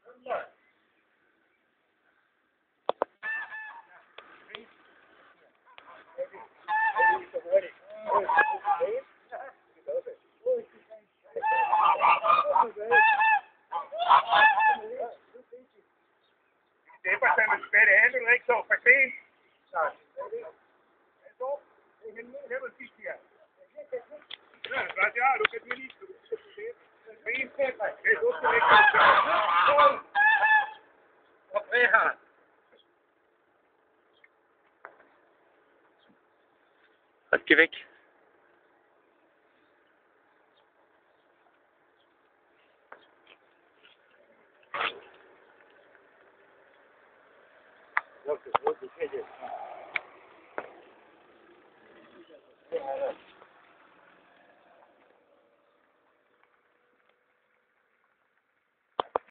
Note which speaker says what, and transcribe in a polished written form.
Speaker 1: Det er bare sådan, at spætte af, du ikke så for sent. Så. Det er henne med, det var sidst her. Ja, hvad det er, du kan lige se. Det er så ikke. Og her.
Speaker 2: Geh weg.
Speaker 1: Okay,